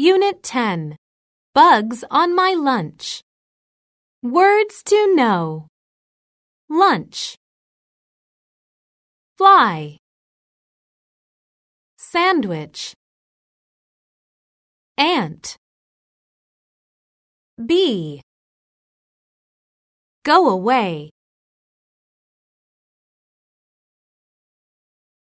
Unit 10. Bugs on my lunch. Words to know. Lunch. Fly. Sandwich. Ant. Bee. Go away.